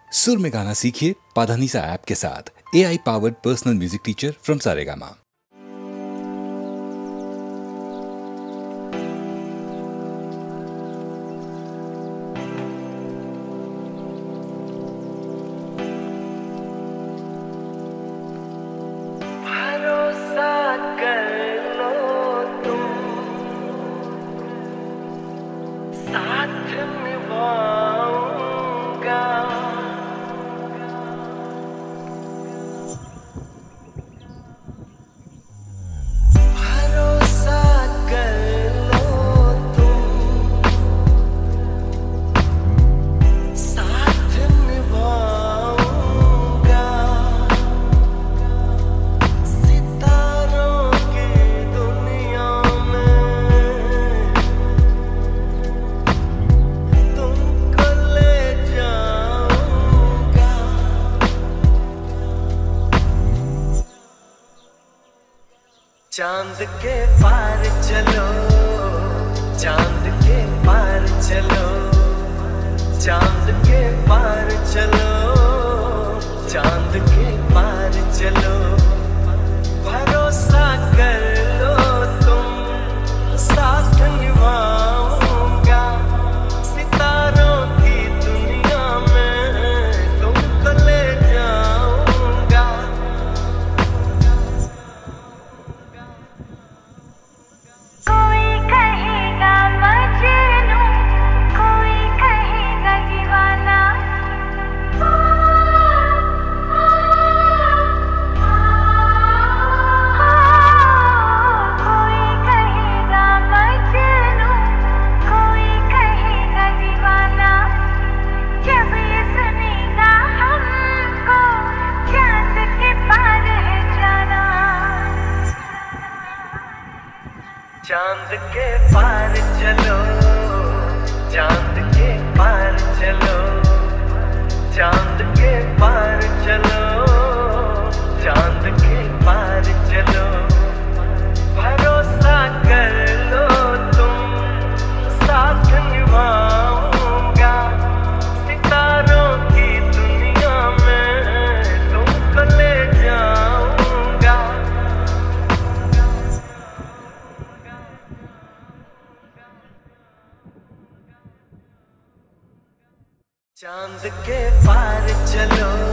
सुर में गाना सीखिए पाधानीसा ऐप के साथ। AI powered personal music teacher from Saregama. चांद के पार चलो, चांद के पार चलो, चांद के पार चलो, चांद के पार चलो। भरोसा कर लो तुम, साथ निभाऊंगा सितारों की दुनिया में तुमको ले जाऊंगा। कोई कहेगा मजनू, कोई कहेगा दीवाना, कोई कहेगा मजनू, कोई कहेगा दीवाना। जब ये सुनेगा हमको चांद के पार है जाना। चांद के पार चलो, चांद के पार चलो, चांद के पार चलो, चांद के पार चलो। भरोसा कर लो तुम, साथ निभाऊंगा सितारों की दुनिया में तुमको ले जाऊंगा। चांद के पार चलो,